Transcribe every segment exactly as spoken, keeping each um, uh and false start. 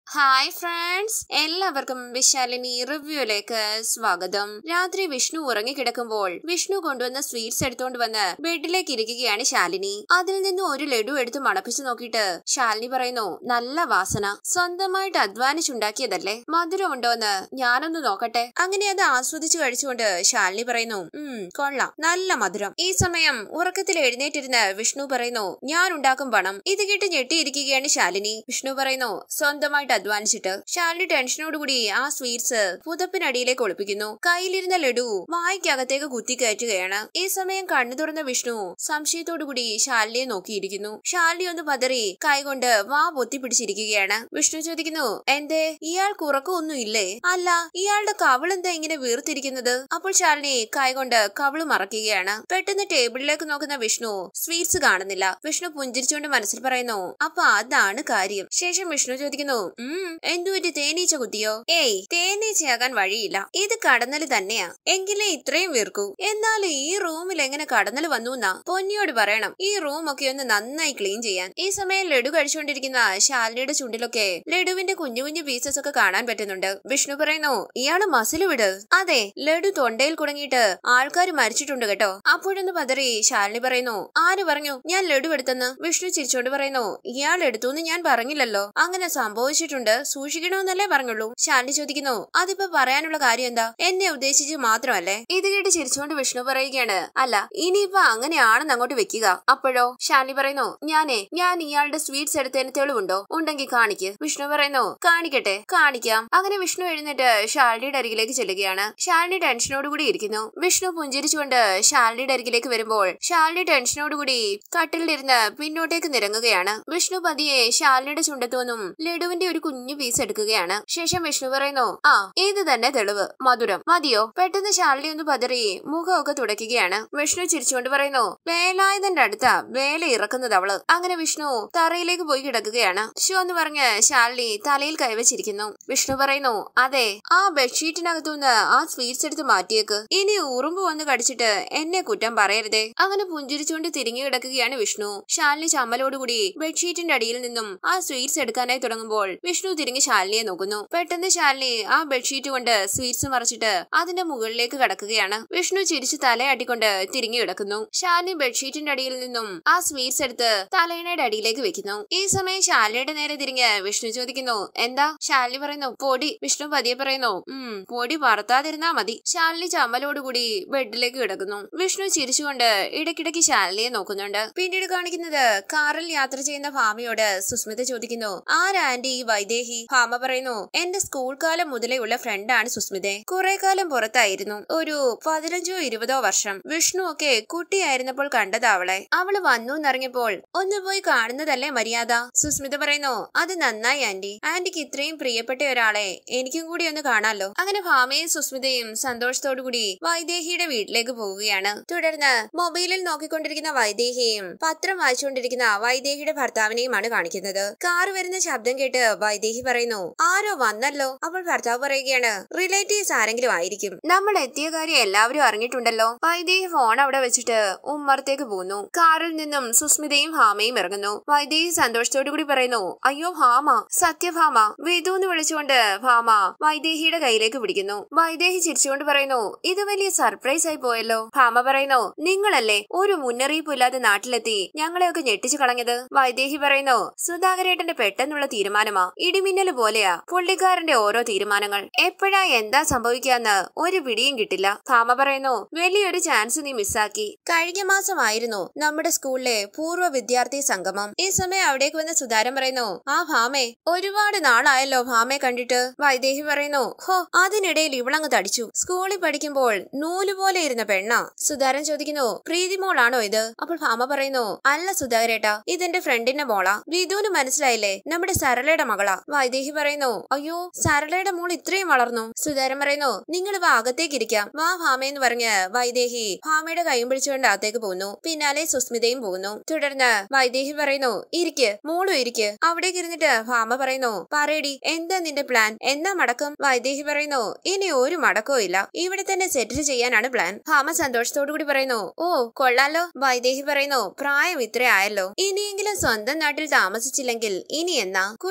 Hi friends, എല്ലാവർക്കും വിശാലിനി റിവ്യൂയിലേക്ക് സ്വാഗതം. രാത്രി വിഷ്ണു ഉറങ്ങിക്കിടക്കുമ്പോൾ വിഷ്ണു കൊണ്ടുവന്ന സ്വീറ്റ്സ് എടുത്തോണ്ട് വന്ന് ബെഡിലേക്ക് ഇരിക്കുകയാണ് ശാലിനി. അതിൽ നിന്ന് ഒരു ലഡു എടുത്ത് മണപ്പിച്ചു നോക്കിയിട്ട് ശാലിനി പറയുന്നു, നല്ല വാസന, സ്വന്തമായിട്ട് അധ്വാനിച്ചുണ്ടാക്കിയതല്ലേ, മധുരം ഉണ്ടോന്ന് ഞാനൊന്ന് നോക്കട്ടെ. അങ്ങനെ അത് ആസ്വദിച്ചു കഴിച്ചുകൊണ്ട് ശാലിനി പറയുന്നു, ഉം കൊള്ളാം, നല്ല മധുരം. ഈ സമയം ഉറക്കത്തിൽ എഴുന്നേറ്റിരുന്ന് വിഷ്ണു പറയുന്നു, ഞാൻ ഉണ്ടാക്കും പണം. ഇത് കേട്ട് ഞെട്ടിയിരിക്കുകയാണ് ശാലിനി. വിഷ്ണു പറയുന്നു, സ്വന്തമായിട്ട് അധ്വാനിച്ചിട്ട്. ശാലിനി ടെൻഷനോടുകൂടി ആ സ്വീറ്റ്സ് പുതപ്പിനടിയിലേക്ക് ഒളിപ്പിക്കുന്നു. കയ്യിലിരുന്ന ലഡു വായ്ക്കകത്തേക്ക് കുത്തിക്കയറ്റുകയാണ്. ഈ സമയം കണ്ണു തുറന്ന വിഷ്ണു സംശയത്തോടുകൂടി ശാലിനിയെ നോക്കിയിരിക്കുന്നു. ശാലിനി ഒന്ന് പതറി കൈകൊണ്ട് വാ പൊത്തി പിടിച്ചിരിക്കുകയാണ്. വിഷ്ണു ചോദിക്കുന്നു, എന്തേ ഇയാൾക്ക് ഉറക്കമൊന്നും ഇല്ലേ? അല്ല, ഇയാളുടെ കവിളെന്താ ഇങ്ങനെ വീർത്തിരിക്കുന്നത്? അപ്പോൾ ശാലിനി കൈകൊണ്ട് കവിള് മറക്കുകയാണ്. പെട്ടെന്ന് ടേബിളിലേക്ക് നോക്കുന്ന വിഷ്ണു സ്വീറ്റ്സ് കാണുന്നില്ല. വിഷ്ണു പുഞ്ചിരിച്ചുകൊണ്ട് മനസ്സിൽ പറയുന്നു, അപ്പൊ അതാണ് കാര്യം. ശേഷം വിഷ്ണു ചോദിക്കുന്നു, ഉം എന്തുപറ്റി, തേനീച്ച കുത്തിയോ? ഏയ്, തേനീച്ചയാകാൻ വഴിയില്ല, ഇത് കടന്നല് തന്നെയാ. എങ്കിലേ ഇത്രയും വീർക്കൂ. എന്നാലും ഈ റൂമിൽ എങ്ങനെ കടന്നല് വന്നു എന്നാ പൊന്നിയോട് പറയണം, ഈ റൂം ഒക്കെ ഒന്ന് നന്നായി ക്ലീൻ ചെയ്യാൻ. ഈ സമയം ലഡു കഴിച്ചുകൊണ്ടിരിക്കുന്ന ശാലിനിയുടെ ചുണ്ടിലൊക്കെ ലഡുവിന്റെ കുഞ്ഞു കുഞ്ഞു പീസസ് ഒക്കെ കാണാൻ പറ്റുന്നുണ്ട്. വിഷ്ണു പറയുന്നു, ഇയാള് മസിൽ വിട്. അതെ, ലഡു തൊണ്ടയിൽ കുടുങ്ങിയിട്ട് ആൾക്കാർ മരിച്ചിട്ടുണ്ട് കേട്ടോ. അപ്പോഴൊന്ന് പതറി ശാലിനി പറയുന്നു, ആര് പറഞ്ഞു ഞാൻ ലഡു എടുത്തെന്ന്? വിഷ്ണു ചിരിച്ചോണ്ട് പറയുന്നു, ഇയാൾ എടുത്തുന്ന് ഞാൻ പറഞ്ഞില്ലല്ലോ. അങ്ങനെ സംഭവിച്ചിട്ടുണ്ട്, സൂക്ഷിക്കണമെന്നല്ലേ പറഞ്ഞുള്ളൂ. ശാലിനി ചോദിക്കുന്നു, അതിപ്പോ പറയാനുള്ള കാര്യം എന്താ? എന്നെ ഉദ്ദേശിച്ച് മാത്രമല്ലേ? ഇത് കേട്ട് ചിരിച്ചുകൊണ്ട് വിഷ്ണു പറയുകയാണ്, അല്ല ഇനിയിപ്പോ അങ്ങനെയാണെന്ന് അങ്ങോട്ട് വെക്കുക. അപ്പോഴോ? ശാലിനി പറയുന്നു, ഞാനേ ഞാൻ ഇയാളുടെ സ്വീറ്റ്സ് എടുത്തതിന് തെളിവുണ്ടോ? ഉണ്ടെങ്കിൽ കാണിക്ക്. വിഷ്ണു പറയുന്നു, കാണിക്കട്ടെ, കാണിക്കാം. അങ്ങനെ വിഷ്ണു എഴുന്നേറ്റ് ശാലിനിയുടെ അരികിലേക്ക് ചെല്ലുകയാണ്. ശാലിനി ടെൻഷനോടുകൂടി ഇരിക്കുന്നു. വിഷ്ണു പുഞ്ചിരിച്ചുകൊണ്ട് ശാലിനിയുടെ അരികിലേക്ക് വരുമ്പോൾ ശാലിനി ടെൻഷനോടുകൂടി കട്ടിലിരുന്ന് പിന്നോട്ടേക്ക് നിരങ്ങുകയാണ്. വിഷ്ണു പതിയെ ശാലിനിയുടെ ചുണ്ടത്തുനിന്നും ലഡുവിന്റെ ഒരു കുഞ്ഞു പീസ് എടുക്കുകയാണ്. ശേഷം വിഷ്ണു പറയുന്നു, ആ ഇത് തന്നെ തെളിവ്, മധുരം മതിയോ? പെട്ടെന്ന് ശാലിനി ഒന്ന് പതറി മുഖമൊക്കെ തുടയ്ക്കുകയാണ്. വിഷ്ണു ചിരിച്ചുകൊണ്ട് പറയുന്നു, വേലായുധന്റെ അടുത്താ വേല ഇറക്കുന്നത് അവള്. അങ്ങനെ വിഷ്ണു തറയിലേക്ക് പോയി കിടക്കുകയാണ്. ഷോ എന്ന് പറഞ്ഞ് ശാലിനി തലയിൽ കൈവച്ചിരിക്കുന്നു. വിഷ്ണു പറയുന്നു, അതെ, ആ ബെഡ്ഷീറ്റിനകത്തുനിന്ന് ആ സ്വീറ്റ്സ് എടുത്ത് മാറ്റിയേക്ക്. ഇനി ഉറുമ്പ് വന്ന് കടിച്ചിട്ട് എന്നെ കുറ്റം പറയരുതേ. അങ്ങനെ പുഞ്ചിരിച്ചുകൊണ്ട് തിരിഞ്ഞു കിടക്കുകയാണ് വിഷ്ണു. ശാലിനി ചമ്മലോടുകൂടി ബെഡ്ഷീറ്റിന്റെ അടിയിൽ നിന്നും ആ സ്വീറ്റ്സ് എടുക്കാനായി തുടങ്ങുമ്പോൾ വിഷ്ണു തിരിഞ്ഞ് ശാലിനിയെ നോക്കുന്നു. പെട്ടെന്ന് ശാലിനി ആ ബെഡ്ഷീറ്റ് കൊണ്ട് സ്വീറ്റ്സ് മറച്ചിട്ട് അതിന്റെ മുകളിലേക്ക് കടക്കുകയാണ്. വിഷ്ണു ചിരിച്ച് തലയാട്ടിക്കൊണ്ട് തിരിഞ്ഞു കിടക്കുന്നു. ശാലിനി ബെഡ്ഷീറ്റിന്റെ അടിയിൽ നിന്നും ആ സ്വീറ്റ്സ് എടുത്ത് തലയിണയുടെ അടിയിലേക്ക് വെക്കുന്നു. ഈ സമയം ശാലിനിയുടെ നേരെ തിരിഞ്ഞ് വിഷ്ണു ചോദിക്കുന്നു, എന്താ? ശാലിനി പറയുന്നു, പൊടി. വിഷ്ണു പതിയെ പറയുന്നു, ഉം പൊടി പറത്താതിരുന്നാ മതി. ശാലിനി ചമ്മലോടുകൂടി ബെഡിലേക്ക് കിടക്കുന്നു. വിഷ്ണു ചിരിച്ചുകൊണ്ട് ഇടയ്ക്കിടയ്ക്ക് ശാലിനിയെ നോക്കുന്നുണ്ട്. പിന്നീട് കാണിക്കുന്നത് കാറിൽ യാത്ര ചെയ്യുന്ന ഭാമയോട് സുസ്മിത ചോദിക്കുന്നു, ആരാ ആന്റി ഈ വൈദേഹി? ഭാമ പറയുന്നു, എന്റെ സ്കൂൾ കാലം മുതലേ ഉള്ള ഫ്രണ്ടാണ് സുസ്മിതെ. കുറെ കാലം പുറത്തായിരുന്നു, ഒരു പതിനഞ്ചോ ഇരുപതോ വർഷം. വിഷ്ണു ഒക്കെ കുട്ടിയായിരുന്നപ്പോൾ കണ്ടതാ അവളെ. അവള് വന്നു എന്നറിഞ്ഞപ്പോൾ ഒന്ന് പോയി കാണുന്നതല്ലേ മര്യാദ. സുസ്മിത പറയുന്നു, അത് നന്നായി ആന്റി. ആന്റിക്ക് ഇത്രയും പ്രിയപ്പെട്ട ഒരാളെ എനിക്കും കൂടി ഒന്ന് കാണാലോ. അങ്ങനെ ഭാമയും സുസ്മിതയും സന്തോഷത്തോടു കൂടി വൈദേഹിയുടെ വീട്ടിലേക്ക് പോവുകയാണ്. തുടർന്ന് മൊബൈലിൽ നോക്കിക്കൊണ്ടിരിക്കുന്ന വൈദേഹിയും പത്രം വായിച്ചുകൊണ്ടിരിക്കുന്ന വൈദേഹിയുടെ ഭർത്താവിനെയുമാണ് കാണിക്കുന്നത്. കാർ വരുന്ന ശബ്ദം കേട്ട് വൈദേഹി പറയുന്നു, ആരോ വന്നല്ലോ. അപ്പോൾ ഭർത്താവ് പറയുകയാണ്, റിലേറ്റീവ്സ് ആരെങ്കിലും ആയിരിക്കും, നമ്മൾ എത്തിയ കാര്യം എല്ലാവരും അറിഞ്ഞിട്ടുണ്ടല്ലോ. വൈദേഹി ഫോൺ അവിടെ വെച്ചിട്ട് ഉമ്മറത്തേക്ക് പോകുന്നു. കാറിൽ നിന്നും സുസ്മിതയും ഭാമയും ഇറങ്ങുന്നു. വൈദേഹി സന്തോഷത്തോടു കൂടി പറയുന്നു, അയ്യോ ഭാമ, സത്യഭാമ. വിധു എന്ന് വിളിച്ചുകൊണ്ട് ഭാമ വൈദേഹിയുടെ കയ്യിലേക്ക് പിടിക്കുന്നു. വൈദേഹി ചിരിച്ചുകൊണ്ട് പറയുന്നു, ഇത് വലിയ സർപ്രൈസ് ആയി പോയല്ലോ. ഭാമ പറയുന്നു, നിങ്ങളല്ലേ ഒരു മുന്നറിയിപ്പ് ഇല്ലാതെ നാട്ടിലെത്തി ഞങ്ങളെയൊക്കെ ഞെട്ടിച്ചു കളഞ്ഞത്. വൈദേഹി പറയുന്നു, സുധാകരേട്ടന്റെ പെട്ടെന്നുള്ള തീരുമാനമാ, ഇടിമിന്നല് പോലെയാ പുള്ളിക്കാരന്റെ ഓരോ തീരുമാനങ്ങൾ. എപ്പോഴാ എന്താ സംഭവിക്കാന്ന് ഒരു പിടിയും കിട്ടില്ല. ഭാമ പറയുന്നു, വലിയൊരു ചാൻസ് നീ മിസ്സാക്കി. കഴിഞ്ഞ മാസമായിരുന്നു നമ്മുടെ സ്കൂളിലെ പൂർവ്വ വിദ്യാർത്ഥി സംഗമം. ഈ സമയം അവിടേക്ക് വന്ന സുധാരൻ പറയുന്നു, ആ ഭാമേ, ഒരുപാട് നാളായല്ലോ ഭാമയെ കണ്ടിട്ട്. വൈദേഹി പറയുന്നു, ഹോ, അതിനിടയിൽ ഇവളങ്ങ് തടിച്ചു. സ്കൂളിൽ പഠിക്കുമ്പോൾ നൂലുപോലെ ഇരുന്ന പെണ്ണാ. സുധാരൻ ചോദിക്കുന്നു, പ്രീതിമോളാണോ ഇത്? അപ്പോൾ ഭാമ പറയുന്നു, അല്ല സുധാകരേട്ടാ, ഇതെന്റെ ഫ്രണ്ടിന്റെ മോളാ. വിധുവിന് മനസ്സിലായില്ലേ, നമ്മുടെ സരളയുടെ മകളാ. വൈദേഹി പറയുന്നു, അയ്യോ, സരളയുടെ മോൾ ഇത്രയും വളർന്നു. സുധാരൻ പറയുന്നു, നിങ്ങൾ വാ അകത്തേക്ക് ഇരിക്കാം, വാ ഭാമയെന്ന് പറഞ്ഞ് വൈദേഹി ഭാമയുടെ കൈയും പിടിച്ചുകൊണ്ട് അകത്തേക്ക് പോകുന്നു. പിന്നാലെ സുസ്മിതയും പോകുന്നു. തുടർന്ന് വൈദേഹി പറയുന്നു, ഇരിക്ക് മോളും ഇരിക്ക്. അവിടേക്ക് ഇരുന്നിട്ട് ഭാമ പറയുന്നു, പറയടി, എന്താ നിന്റെ പ്ലാൻ? എന്നാ മടക്കം? വൈദേഹി പറയുന്നു, ഇനി ഒരു മടക്കവും ഇല്ല, ഇവിടെ തന്നെ സെറ്റിൽ ചെയ്യാനാണ് പ്ലാൻ. ഭാമ സന്തോഷത്തോടു കൂടി പറയുന്നു, ഓ കൊള്ളാലോ. വൈദേഹി പറയുന്നു, പ്രായം ഇത്ര ആയല്ലോ, ഇനിയെങ്കിലും സ്വന്തം നാട്ടിൽ താമസിച്ചില്ലെങ്കിൽ ഇനി എന്നാ? കുട്ടികൾ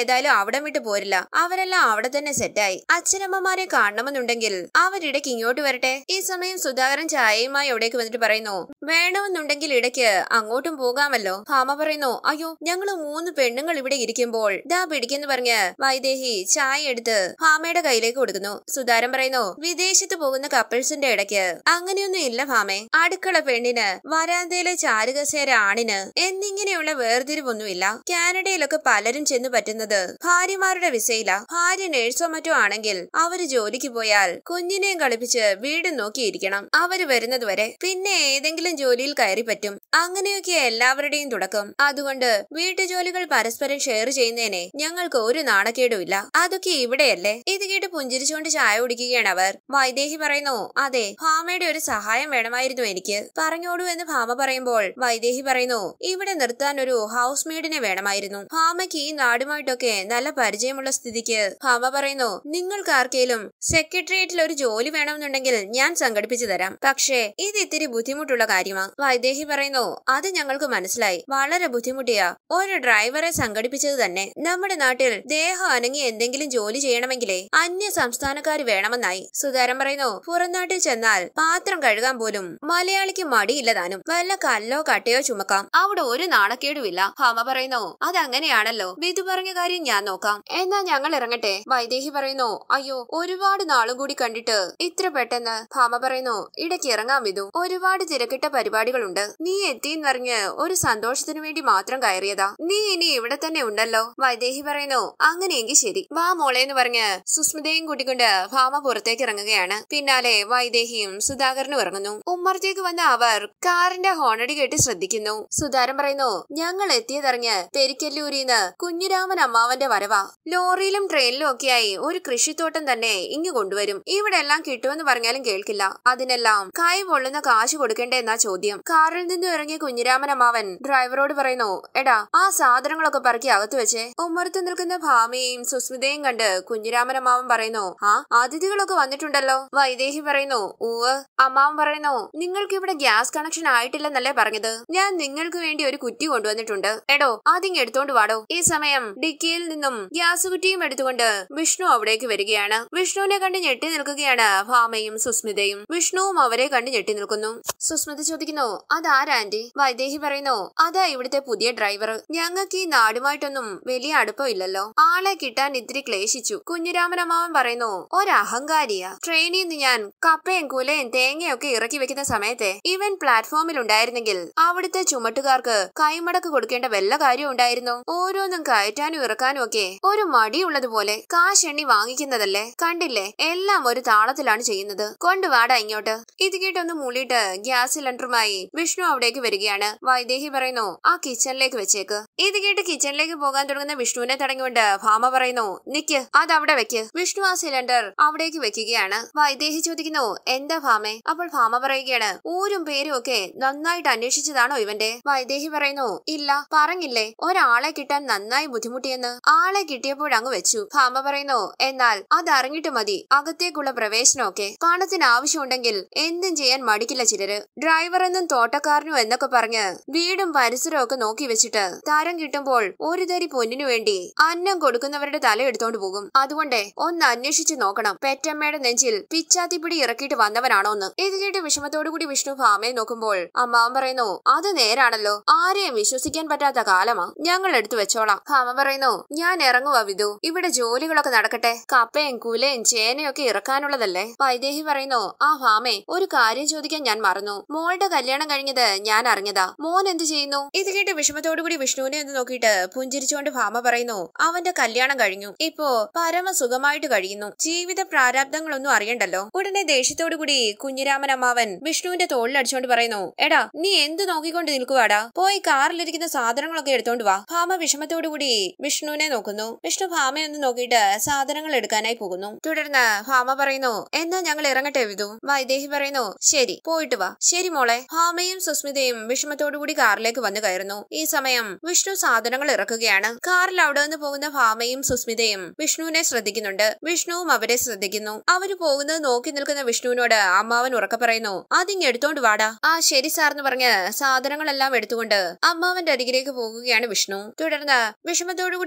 ഏതായാലും അവിടെ വിട്ട് പോരില്ല. അവരെല്ലാം അവിടെ തന്നെ സെറ്റായി. അച്ഛനമ്മമാരെ കാണണമെന്നുണ്ടെങ്കിൽ അവരിടയ്ക്ക് ഇങ്ങോട്ട് വരട്ടെ. ഈ സമയം സുധാകരൻ ചായയുമായി എവിടേക്ക് വന്നിട്ട് പറയുന്നു, വേണമെന്നുണ്ടെങ്കിൽ ഇടയ്ക്ക് അങ്ങോട്ടും പോകാമല്ലോ. ഭാമ പറയുന്നു, അയ്യോ ഞങ്ങള് മൂന്ന് പെണ്ണുങ്ങൾ ഇവിടെ ഇരിക്കുമ്പോൾ ദാ പിടിക്കെന്ന് പറഞ്ഞ് വൈദേഹി ചായ എടുത്ത് ഭാമയുടെ കയ്യിലേക്ക് കൊടുക്കുന്നു. സുധാരൻ പറയുന്നു, വിദേശത്ത് പോകുന്ന കപ്പിൾസിന്റെ ഇടയ്ക്ക് അങ്ങനെയൊന്നും ഇല്ല ഭാമേ. അടുക്കള പെണ്ണിന്, വരാന്തയിലെ ചാരുകസേര ആണിന് എന്നിങ്ങനെയുള്ള വേർതിരിവൊന്നുമില്ല. കാനഡയിലൊക്കെ പലരും ചെന്ന് പറ്റുന്നത് ഭാര്യമാരുടെ വിസയില. ഭാര്യ നേഴ്സോ മറ്റോ ആണെങ്കിൽ അവര് ജോലിക്ക് പോയാൽ കുഞ്ഞിനെയും കളിപ്പിച്ച് വീടും നോക്കിയിരിക്കണം അവര് വരുന്നത് വരെ. പിന്നെ ഏതെങ്കിലും ജോലിയിൽ കയറി പറ്റും. അങ്ങനെയൊക്കെ എല്ലാവരുടെയും തുടക്കം. അതുകൊണ്ട് വീട്ടുജോലികൾ പരസ്പരം ഷെയർ ചെയ്യുന്നതിനെ ഞങ്ങൾക്ക് ഒരു നാണക്കേടുമില്ല. അതൊക്കെ ഇവിടെയല്ലേ. ഇത് കേട്ട് പുഞ്ചിരിച്ചുകൊണ്ട് ചായ കുടിക്കുകയാണ് അവർ. വൈദേഹി പറയുന്നു, അതെ ഭാമയുടെ ഒരു സഹായം വേണമായിരുന്നു എനിക്ക്. പറഞ്ഞോളൂ എന്ന് ഭാമ പറയുമ്പോൾ വൈദേഹി പറയുന്നു, ഇവിടെ നിർത്താൻ ഒരു ഹൗസ് മെയ്ഡിനെ വേണമായിരുന്നു. ഭാമയ്ക്ക് ഈ നാടുമായിട്ടൊക്കെ നല്ല പരിചയമുള്ള സ്ഥിതിക്ക് ഭാമ പറയുന്നു, നിങ്ങൾക്ക് ആർക്കെങ്കിലും സെക്രട്ടേറിയറ്റിൽ ഒരു ജോലി വേണമെന്നുണ്ടെങ്കിൽ ഞാൻ സംഘടിപ്പിച്ചു തരാം. പക്ഷേ ഇത് ഇത്തിരി ബുദ്ധിമുട്ടുള്ള കാര്യമാണ്. വൈദേഹി പറയുന്നു, അത് ഞങ്ങൾക്ക് മനസ്സിലായി. വളരെ ബുദ്ധിമുട്ടിയാ ഒരു ഡ്രൈവറെ സംഘടിപ്പിച്ചത് തന്നെ. നമ്മുടെ നാട്ടിൽ ദേഹം അനങ്ങി എന്തെങ്കിലും ജോലി ചെയ്യണമെങ്കിലേ അന്യ സംസ്ഥാനക്കാർ വേണമെന്നായി. സുധാരൻ പറയുന്നു, പുറം നാട്ടിൽ ചെന്നാൽ പാത്രം കഴുകാൻ പോലും മലയാളിക്ക് മടിയില്ല താനും. വല്ല കല്ലോ കട്ടയോ ചുമക്കാം. അവിടെ ഒരു നാണക്കേടുമില്ല. ഭാമ പറയുന്നു, അതങ്ങനെയാണല്ലോ. വിധു പറഞ്ഞ കാര്യം ഞാൻ നോക്കാം. എന്നാ ഞങ്ങൾ ഇറങ്ങട്ടെ. വൈദേഹി പറയുന്നു, അയ്യോ ഒരുപാട് നാളും കൂടി കണ്ടിട്ട് ഇത്ര പെട്ടെന്ന്. ഭാമ പറയുന്നു, ഇടയ്ക്ക് ഇറങ്ങാം വിധു. ഒരുപാട് തിരക്കിട്ട പരിപാടികളുണ്ട്. നീ എത്തിയെന്ന് പറഞ്ഞ് ഒരു സന്തോഷത്തിനു വേണ്ടി മാത്രം കയറിയതാ. നീ ഇനി ഇവിടെ തന്നെ ഉണ്ടല്ലോ. വൈദേഹി പറയുന്നു, അങ്ങനെയെങ്കിൽ ശരി വാ മോളെ എന്ന് പറഞ്ഞ് സുസ്മിതയും കൂട്ടിക്കൊണ്ട് ഭാമ പുറത്തേക്ക് ഇറങ്ങുകയാണ്. പിന്നാലെ വൈദേഹിയും സുധാകരനും ഇറങ്ങുന്നു. ഉമ്മറത്തേക്ക് വന്ന അവർ കാറിന്റെ ഹോണടി കേട്ട് ശ്രദ്ധിക്കുന്നു. സുധാരൻ പറയുന്നു, ഞങ്ങൾ എത്തിയതറിഞ്ഞ് പെരിക്കല്ലൂരിന്ന് കുഞ്ഞിരാമൻ അമ്മാവന്റെ വരവാ. ലോറിയിലും ട്രെയിനിലും ഒക്കെയായി ഒരു കൃഷിത്തോട്ടം തന്നെ ഇങ്ങു കൊണ്ടുവരും. ഇവിടെ എല്ലാം കിട്ടുമെന്ന് പറഞ്ഞാലും കേൾക്കില്ല. അതിനെല്ലാം കൈ പൊള്ളുന്ന കാശ് കൊടുക്കേണ്ടേ എന്നാ ചോദ്യം. കാറിൽ നിന്നും ഇറങ്ങിയ കുഞ്ഞിരാമൻ അമ്മാവൻ ഡ്രൈവറോട് പറയുന്നു, എടാ ആ സാധനങ്ങളൊക്കെ പറക്കി അകത്ത് വെച്ചേ. ഉമ്മറത്ത് നിൽക്കുന്ന ഭാമയെയും സുസ്മിതയും കണ്ട് കുഞ്ഞിരാമൻ അമ്മാവൻ പറയുന്നു, ആ അതിഥികളൊക്കെ വന്നിട്ടുണ്ടല്ലോ. വൈദേഹി പറയുന്നു, ഊവ്. അമ്മാവൻ പറയുന്നു, നിങ്ങൾക്ക് ഇവിടെ ഗ്യാസ് കണക്ഷൻ ആയിട്ടില്ലെന്നല്ലേ പറഞ്ഞത്. ഞാൻ നിങ്ങൾക്ക് വേണ്ടി ഒരു കുറ്റി കൊണ്ടുവന്നിട്ടുണ്ട്. എടോ അതിങ് എടുത്തോണ്ട് വാടോ. ഈ സമയം ഡിക്കിയിൽ നിന്നും ഗ്യാസ് കുറ്റിയും എടുത്തുകൊണ്ട് വിഷ്ണു അവിടേക്ക് വരികയാണ്. വിഷ്ണുവിനെ കണ്ട് ഞെട്ടി നിൽക്കുകയാണ് ഭാമയും സുസ്മിതയും. വിഷ്ണുവും അവരെ കണ്ട് ഞെട്ടി നിൽക്കുന്നു. സുസ്മിത ചോദിക്കുന്നു, അതാരാ ആന്റി? വൈദേഹി പറയുന്നു, അതാ ഇവിടുത്തെ പുതിയ ഡ്രൈവർ. ഞങ്ങൾക്ക് ഈ നാടുമായിട്ടൊന്നും വലിയ അടുപ്പമില്ലല്ലോ. ആളെ കിട്ടാൻ ഇത്തിരി ക്ലേശിച്ചു. കുഞ്ഞിരാമൻ അമ്മാവൻ പറയുന്നു, ഒരഹങ്കാരിയാ. ട്രെയിനിൽ നിന്ന് ഞാൻ കപ്പയും കുലയും തേങ്ങയൊക്കെ ഇറക്കി വെക്കുന്ന സമയത്തെ ഇവൻ പ്ലാറ്റ്ഫോമിൽ ഉണ്ടായിരുന്നെങ്കിൽ അവിടുത്തെ ചുമട്ടുകാർക്ക് കൈമടക്ക് കൊടുക്കേണ്ട വല്ല കാര്യം ഉണ്ടായിരുന്നു. ഓരോന്നും കയറ്റാനും ഇറക്കാനും ഒക്കെ ഒരു മടിയുള്ളതുപോലെ കാശ് എണ്ണി വാങ്ങിക്കുന്നതല്ലേ. കണ്ടില്ലേ, എല്ലാം ഒരു താളത്തിലാണ് ചെയ്യുന്നത്. കൊണ്ടുവാടാ ഇങ്ങോട്ട്. ഇത് കേട്ടൊന്ന് മൂളിയിട്ട് ഗ്യാസ് സിലിണ്ടറുമായി വിഷ്ണു അവിടേക്ക് വരികയാണ്. വൈദേഹി പറയുന്നു, ആ കിച്ചണിലേക്ക് വെച്ചേക്ക്. ഇത് കേട്ട് കിച്ചണിലേക്ക് പോകാൻ തുടങ്ങുന്ന വിഷ്ണുവിനെ തടഞ്ഞുകൊണ്ട് ഭാമ പറയുന്നു, നിക്ക് അതവിടെ വെക്ക്. വിഷ്ണു ആ സിലിണ്ടർ അവിടേക്ക് വെക്കുകയാണ്. വൈദേഹി ചോദിക്കുന്നു, എന്താ ഭാമേ? അപ്പോൾ ഭാമ പറയുകയാണ്, ഊരും പേരും ഒക്കെ നന്നായിട്ട് അന്വേഷിച്ചതാണോ ഇവന്റെ? വൈദേഹി പറയുന്നു, ഇല്ല പറഞ്ഞില്ലേ ഒരാളെ കിട്ടാൻ നന്നായി ബുദ്ധിമുട്ടിയെന്ന്. ആളെ കിട്ടിയപ്പോഴങ്ങ് വെച്ചു. ഭാമ പറയുന്നു, എന്നാൽ അതറിഞ്ഞിട്ട് മതി അകത്തേക്കുള്ള പ്രവേശനമൊക്കെ. പണത്തിന് ആവശ്യമുണ്ടെങ്കിൽ എന്തും ചെയ്യാൻ മടിക്കില്ല ചിലര്. ഡ്രൈവർ എന്നും തോട്ടക്കാരനും എന്നൊക്കെ പറഞ്ഞ് വീടും പരിസരവും ഒക്കെ നോക്കി വെച്ചിട്ട് തരം കിട്ടുമ്പോൾ ഒരു തരി പൊന്നിനു വേണ്ടി അന്നം കൊടുക്കുന്നവരുടെ തല എടുത്തോണ്ട് പോകും. അതുകൊണ്ട് ഒന്ന് അന്വേഷിച്ചു നോക്കണം പെറ്റമ്മയുടെ നെഞ്ചിൽ പിച്ചാത്തിപ്പിടി ഇറക്കിയിട്ട് വന്നവനാണോന്ന്. ഇത് കേട്ട് വിഷമത്തോടു കൂടി വിഷ്ണു ഭാമയെ നോക്കുമ്പോൾ അമ്മാവൻ പറയുന്നു, അത് നേരാണല്ലോ. ആരെയും വിശ്വസിക്കാൻ പറ്റാത്ത കാലമാ. ഞങ്ങൾ എടുത്തു വെച്ചോളാം. ഭാമ പറയുന്നു, ഞാൻ ഇറങ്ങുവാ വിധു. ഇവിടെ ജോലികളൊക്കെ നടക്കട്ടെ. കപ്പയും കുലയും ചേനയും ഒക്കെ ഇറക്കാനുള്ളതല്ലേ. വൈദേഹി പറയുന്നു, ആ ഭാമേ ഒരു കാര്യം ചോദിക്കാൻ ഞാൻ മറന്നു. മോളുടെ കല്യാണം കഴിഞ്ഞത് ഞാൻ അറിഞ്ഞതാ. മോൻ എന്ത് ചെയ്യുന്നു? ഇത് കേട്ട് വിഷമത്തോടുകൂടി വിഷ്ണുവിനെ ഒന്ന് നോക്കിയിട്ട് പുഞ്ചിരിച്ചുകൊണ്ട് ഭാമ പറയുന്നു, അവന്റെ കല്യാണം കഴിഞ്ഞു. ഇപ്പോ പരമസുഖമായിട്ട് കഴിയുന്നു. ജീവിത പ്രാരാബ്ദങ്ങളൊന്നും അറിയണ്ടല്ലോ. ഉടനെ ദേഷ്യത്തോടുകൂടി കുഞ്ഞിരാമൻ അമ്മാവൻ വിഷ്ണുവിന്റെ തോളിലടിച്ചോണ്ട് പറയുന്നു, എടാ നീ എന്ത് നോക്കിക്കൊണ്ട് നിൽക്കുവാടാ? പോയി കാറിലിരിക്കുന്ന സാധനങ്ങളൊക്കെ എടുത്തോണ്ട് വാ. ഭാമ വിഷമത്തോടുകൂടി വിഷ്ണുവിനെ നോക്കുന്നു. വിഷ്ണു ഭാമയൊന്ന് നോക്കിയിട്ട് സാധനങ്ങൾ എടുക്കാനായി പോകുന്നു. തുടർന്ന് ഭാമ പറയുന്നു, എന്നാ ഞങ്ങൾ ഇറങ്ങട്ടെ വിധു. വൈദേഹി പറയുന്നു, ശരി പോയിട്ട് വാ. ശരി മോളെ. ഭാമയും സുസ്മിതയും വിഷമത്തോടുകൂടി കാറിലേക്ക് വന്നു കയറുന്നു. ഈ സമയം വിഷ്ണു സാധനങ്ങൾ ഇറക്കുകയാണ്. കാറിൽ അവിടെ നിന്ന് പോകുന്ന ഭാമയും സുസ്മിതയും വിഷ്ണുവിനെ ശ്രദ്ധിക്കുന്നുണ്ട്. വിഷ്ണുവും അവരെ ശ്രദ്ധിക്കുന്നു. അവര് പോകുന്നത് നോക്കി നിൽക്കുന്ന വിഷ്ണുവിനോട് അമ്മാവൻ ഉറക്കെ പറയുന്നു, അതിങ് എടുത്തോണ്ട് വാടാ. ആ ശരി സാർ എന്ന് പറഞ്ഞ് സാധനങ്ങളെല്ലാം എടുത്തുകൊണ്ട് അമ്മാവന്റെ അരികിലേക്ക് പോകുകയാണ് വിഷ്ണു. തുടർന്ന് വിഷമത്തോടുകൂടി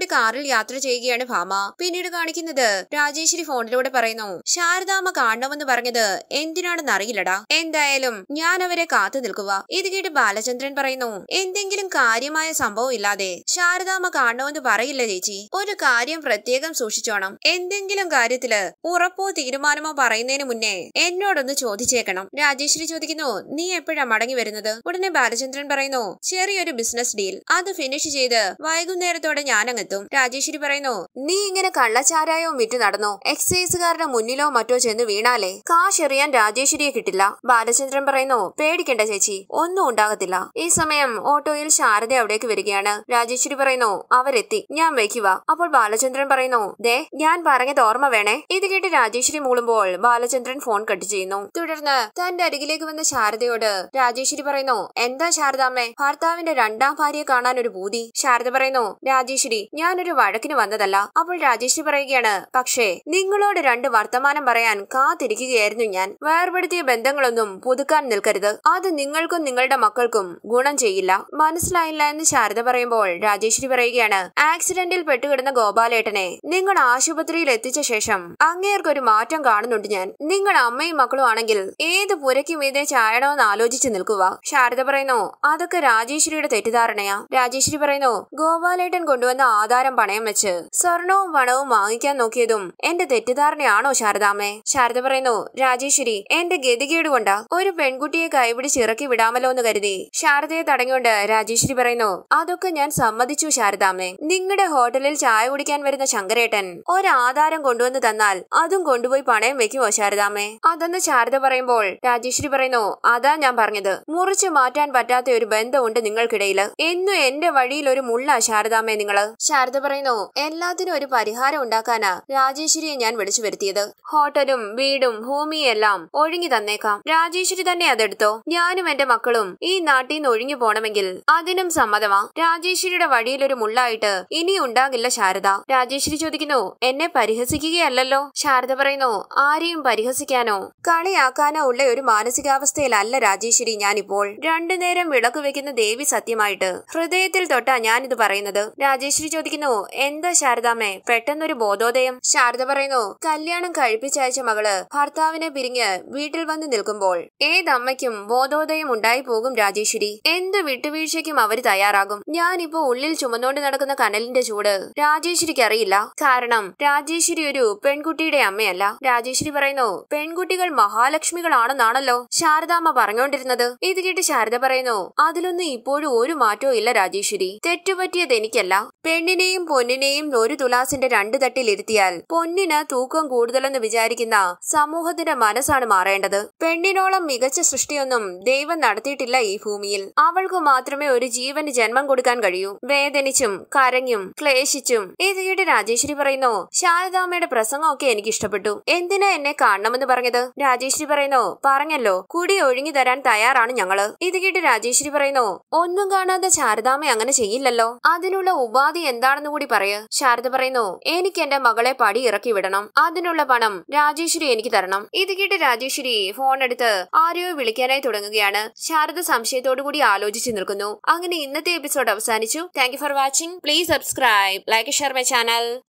കാറിൽ യാത്ര ചെയ്യുകയാണ് ഭാമ. പിന്നീട് കാണിക്കുന്നത് രാജേശ്വരി ഫോണിലൂടെ പറയുന്നു, ശാരദാമ്മ കാണണമെന്ന് പറഞ്ഞത് എന്തിനാണെന്ന് അറിയില്ലടാ. എന്തായാലും ഞാൻ അവരെ കാത്തു നിൽക്കുക. ഇത് കേട്ട് ബാലചന്ദ്രൻ പറയുന്നു, എന്തെങ്കിലും കാര്യമായ സംഭവം ഇല്ലാതെ ശാരദാമ്മ കാണണമെന്ന് പറയില്ല ചേച്ചി. ഒരു കാര്യം പ്രത്യേകം സൂക്ഷിച്ചോണം. എന്തെങ്കിലും കാര്യത്തില് ഉറപ്പോ തീരുമാനമോ പറയുന്നതിന് മുന്നേ എന്നോടൊന്ന് ചോദിച്ചേക്കണം. രാജേശ്വരി ചോദിക്കുന്നു, നീ എപ്പോഴാ മടങ്ങി വരുന്നത്? ഉടനെ ബാലചന്ദ്രൻ പറയുന്നു, ചെറിയൊരു ബിസിനസ് ഡീൽ, അത് ഫിനിഷ് ചെയ്ത് വൈകുന്നേരത്തോടെ ഞാനങ്ങെത്തും. രാജേശ്വരി പറയുന്നു, നീ ഇങ്ങനെ കള്ളച്ചാരായവും വിറ്റു നടന്നോ? എക്സൈസുകാരുടെ മുന്നിലോ മറ്റോ ചെന്ന് വീണാലേ കാശ് എറിയാൻ രാജേശ്വരിയെ കിട്ടില്ല. ബാലചന്ദ്രൻ പറയുന്നു, പേടിക്കണ്ട ചേച്ചി, ഒന്നും ഉണ്ടാകത്തില്ല. ഈ സമയം ഓട്ടോയിൽ ശാരദ അവിടേക്ക് വരികയാണ്. രാജേശ്വരി പറയുന്നു, അവരെത്തി, ഞാൻ വയ്ക്കുക. അപ്പോൾ ബാലചന്ദ്രൻ പറയുന്നു, ദേ ഞാൻ പറഞ്ഞത് ഓർമ്മ വേണേ. ഇത് കേട്ട് രാജേശ്വരി മൂളുമ്പോൾ ബാലചന്ദ്രൻ ഫോൺ കട്ട് ചെയ്യുന്നു. തുടർന്ന് തന്റെ അരികിലേക്ക് വന്ന ശാരദയോട് രാജേശ്വരി പറയുന്നു, എന്താ ശാരദാമ്മേ, ഭർത്താവിന്റെ രണ്ടാം ഭാര്യയെ കാണാൻ ഒരു ഭൂതി? ശാരദ പറയുന്നു, രാജേശ്വരി, ഞാനൊരു വഴക്കിന് വന്നതല്ല. അപ്പോൾ രാജേശ്വരി പറയുകയാണ്, പക്ഷേ നിങ്ങളോട് രണ്ട് വർത്തമാനം പറയാൻ കാത്തിരിക്കുകയായിരുന്നു ഞാൻ. വേർപെടുത്തിയ ബന്ധങ്ങളൊന്നും പുതുക്കാൻ നിൽക്കരുത്. അത് നിങ്ങൾക്കും നിങ്ങളുടെ മക്കൾക്കും ഗുണം ചെയ്യില്ല. മനസ്സിലായില്ല എന്ന് ശാരദ പറയുമ്പോൾ രാജേശ്വരി പറയുകയാണ്, ആക്സിഡന്റിൽ പെട്ടുകിടന്ന ഗോപാലേട്ടനെ നിങ്ങൾ ആശുപത്രിയിൽ എത്തിച്ച ശേഷം അങ്ങേർക്കൊരു മാറ്റം കാണുന്നുണ്ട് ഞാൻ. നിങ്ങൾ അമ്മയും മക്കളും ആണെങ്കിൽ ഏത് പുരയ്ക്ക് മീതെ ചായണമെന്ന് ആലോചിച്ച് നിൽക്കുക. ശാരദ പറയുന്നു, അതൊക്കെ രാജേശ്വരിയുടെ തെറ്റിദ്ധാരണയാ. രാജേശ്വരി പറയുന്നു, ഗോപാലേട്ടൻ കൊണ്ടുവന്ന ആധാരം പണയം വെച്ച് സ്വർണവും പണവും വാങ്ങിക്കാൻ നോക്കിയതും എന്റെ തെറ്റിദ്ധാരണയാണോ ശാരദാമ്മേ? ശാരദ പറയുന്നു, രാജേശ്വരി, എന്റെ ഗതികേട് കൊണ്ടാ ഒരു പെൺകുട്ടിയെ കൈപിടിച്ച് ഇറക്കി വിടാമല്ലോ എന്ന് കരുതി. ശാരദയെ തടഞ്ഞുകൊണ്ട് രാജേശ്വരി പറയുന്നു, അതൊക്കെ ഞാൻ സമ്മതിച്ചു ശാരദാമ്മേ. നിങ്ങളുടെ ഹോട്ടലിൽ ചായ കുടിക്കാൻ വരുന്ന ശങ്കരേട്ടൻ ഒരാധാരം കൊണ്ടുവന്ന് തന്നാൽ അതും കൊണ്ടുപോയി പണയം വെക്കുവോ ശാരദാമ്മേ? അതെന്ന് ശാരദ പറയുമ്പോൾ രാജേശ്വരി പറയുന്നു, അതാ ഞാൻ പറഞ്ഞത്, മുറിച്ചു മാറ്റാൻ പറ്റാത്ത ഒരു ബന്ധമുണ്ട് നിങ്ങൾക്കിടയില്. എന്നും എന്റെ വഴിയിൽ ഒരു മുള്ള ശാരദാമ്മേ നിങ്ങള്. ശാരദ പറയുന്നു, എല്ലാത്തിനും ഒരു പരിഹാരം ഉണ്ടാക്കാനാ രാജേശ്വരിയെ ഞാൻ വിളിച്ചു വരുത്തിയത്. ഹോട്ടലും വീടും ഭൂമിയും എല്ലാം ഒഴുങ്ങി തന്നേക്കാം. രാജേശ്വരി തന്നെ അതെടുത്തോ. ഞാനും എന്റെ മക്കളും ഈ നാട്ടിൽ നിന്ന് ഒഴിഞ്ഞു പോണമെങ്കിൽ അതിനും സമ്മതമാ. രാജേശ്വരിയുടെ വഴിയിൽ ഒരു മുള്ളായിട്ട് ഇനി ഉണ്ടാകില്ല ശാരദ. രാജേശ്വരി ചോദിക്കുന്നു, എന്നെ പരിഹസിക്കുകയല്ലോ? ശാരദ പറയുന്നു, ആരെയും പരിഹസിക്കാനോ കളിയാക്കാനോ ഉള്ള ഒരു മാനസികാവസ്ഥയിലല്ല രാജേശ്വരി ഞാനിപ്പോൾ. രണ്ടു നേരം വിളക്ക് വെക്കുന്ന ദേവി സത്യമായിട്ട് ഹൃദയത്തിൽ തൊട്ടാ ഞാനിത് പറയുന്നത്. രാജേശ്വരി ചോദിക്കുന്നു, എന്താ ശാരദാമ്മേ പെട്ടെന്നൊരു ബോധോദയം? ശാരദ പറയുന്നു, കല്യാണം കഴിപ്പിച്ചയച്ച മകള് ഭർത്താവിനെ പിരിഞ്ഞ് വീട്ടിൽ വന്ന് നിൽക്കുമ്പോൾ ഏതമ്മയ്ക്കും ബോധോദയം ഉണ്ടായി പോകും രാജേശ്വരി. എന്ത് വിട്ടുവീഴ്ചയ്ക്കും അവര് തയ്യാറാകും. ഞാനിപ്പോ ഉള്ളിൽ ചുമന്നോണ്ട് നടക്കുന്ന കനലിന്റെ ചൂട് രാജേശ്വരിക്ക് അറിയില്ല. കാരണം രാജേശ്വരി ഒരു പെൺകുട്ടിയുടെ അമ്മയല്ല. രാജേശ്വരി പറയുന്നു, പെൺകുട്ടികൾ മഹാലക്ഷ്മികളാണെന്നാണല്ലോ ശാരദാമ്മ പറഞ്ഞുകൊണ്ടിരുന്നത്. ഇത് കേട്ട് ശാരദ പറയുന്നു, അതിലൊന്നും ഇപ്പോഴും ഒരു മാറ്റവും ഇല്ല രാജേശ്വരി. തെറ്റുപറ്റിയത് എനിക്കല്ല. പെണ്ണിനെയും പൊന്നിനെയും ഒരു തുലാസിന്റെ രണ്ട് തട്ടിൽ ഇരുത്തിയാൽ പൊന്നിന് തൂക്കം കൂടുതലെന്ന് വിചാരിക്കുന്ന സമൂഹത്തിന്റെ മനസ്സാണ് മാറേണ്ടത്. പെണ്ണിനോളം മികച്ച സൃഷ്ടിയൊന്നും ദൈവം നടത്തിയിട്ടില്ല ഈ ഭൂമിയിൽ. അവൾക്ക് മാത്രമേ ഒരു ജീവന് ജന്മം കൊടുക്കാൻ കഴിയൂ, വേദനിച്ചും കരഞ്ഞും ക്ലേശിച്ചും. ഇത് കേട്ട് രാജേശ്വരി പറയുന്നു, ശാരദാമ്മയുടെ പ്രസംഗമൊക്കെ എനിക്ക് ഇഷ്ടപ്പെട്ടു. എന്തിനാ എന്നെ കാണണമെന്ന് പറഞ്ഞത്? രാജേശ്വരി പറയുന്നു, പറഞ്ഞല്ലോ, കുടി ഒഴുങ്ങി തരാൻ തയ്യാറാണ് ഞങ്ങള്. ഇത് കേട്ട് രാജേശ്വരി പറയുന്നു, ഒന്നും കാണാതെ ശാരദാമ്മ അങ്ങനെ ചെയ്യില്ലല്ലോ. അതിനുള്ള ഉപാധി എന്താണെന്ന് കൂടി പറയ്. ശാരദ പറയുന്നു, എനിക്ക് എന്റെ മകളെ പടി ഇറക്കി വിടണം. അതിനുള്ള പണം രാജേശ്വരി എനിക്ക് തരണം. ഇത് കേട്ട് രാജേശ്വരി ഫോൺ എടുത്ത് ആരെയോ വിളിക്കാനായി തുടങ്ങുകയാണ്. ശാരദ സംശയത്തോടു കൂടി ആലോചിച്ചു നിൽക്കുന്നു. അങ്ങനെ ഇന്നത്തെ എപ്പിസോഡ് അവസാനിച്ചു. Thank you for watching. Please subscribe, like, share my channel.